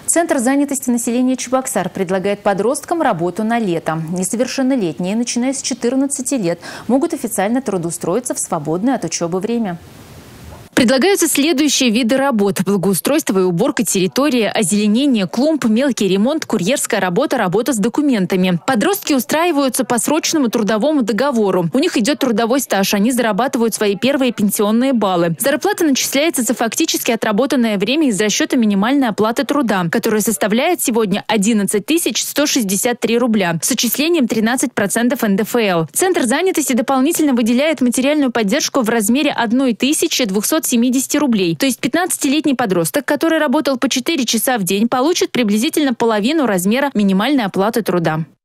Центр занятости населения Чебоксар предлагает подросткам работу на лето. Несовершеннолетние, начиная с 14 лет, могут официально трудоустроиться в свободное от учебы время. Предлагаются следующие виды работ: благоустройство и уборка территории, озеленение клумб, мелкий ремонт, курьерская работа, работа с документами. Подростки устраиваются по срочному трудовому договору. У них идет трудовой стаж, они зарабатывают свои первые пенсионные баллы. Зарплата начисляется за фактически отработанное время из расчета минимальной оплаты труда, которая составляет сегодня 11 163 рубля с отчислением 13% НДФЛ. Центр занятости дополнительно выделяет материальную поддержку в размере 1270 рублей. То есть 15-летний подросток, который работал по 4 часа в день, получит приблизительно половину размера минимальной оплаты труда.